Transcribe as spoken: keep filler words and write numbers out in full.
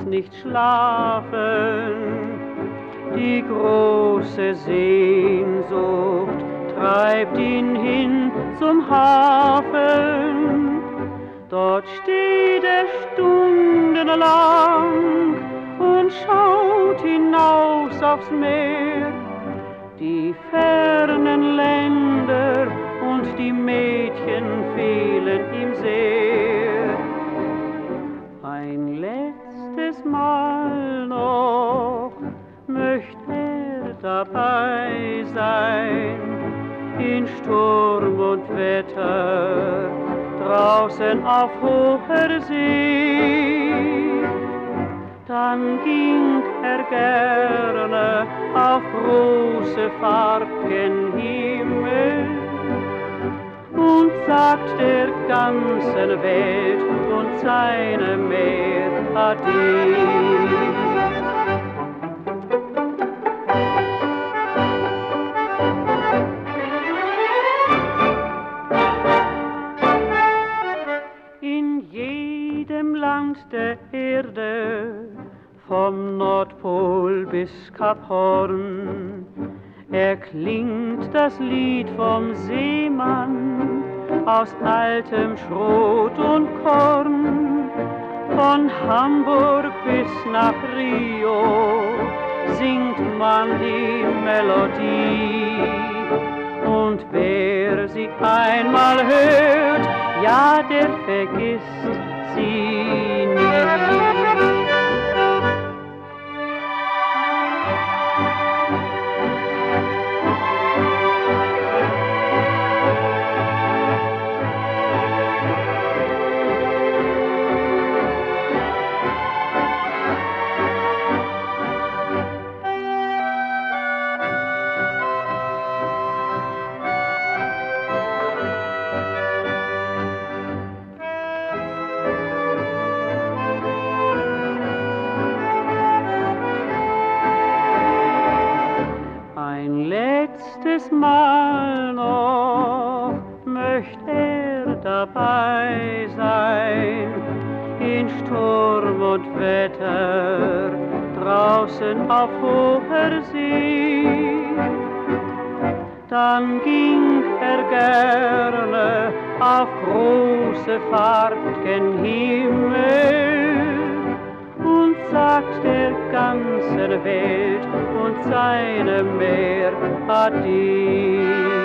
nicht schlafen. Die große Sehnsucht treibt ihn hin zum Hafen. Dort steht er stundenlang und schaut hinaus aufs Meer. Die fernen Länder und die Mädchen fehlen ihm sehr. Ein letztes Mal noch möcht er dabei sein, in Sturm und Wetter, draußen auf hoher See. Dann ging er gerne auf große Fahrt gen Himmel und sagt der ganzen Welt und seinem Meer Ade. In jedem Land der Erde, vom Nordpol bis Kap Horn, erklingt das Lied vom Seemann aus altem Schrot und Korn. Von Hamburg bis nach Rio singt man die Melodie. Und wer sie einmal hört, ja, der vergisst sie nie. Ein letztes Mal noch möcht er dabei sein, in Sturm und Wetter, draußen auf hoher See. Dann ging er gerne auf große Fahrt gen Himmel und sagt der ganzen Welt und seinem Meer Ade.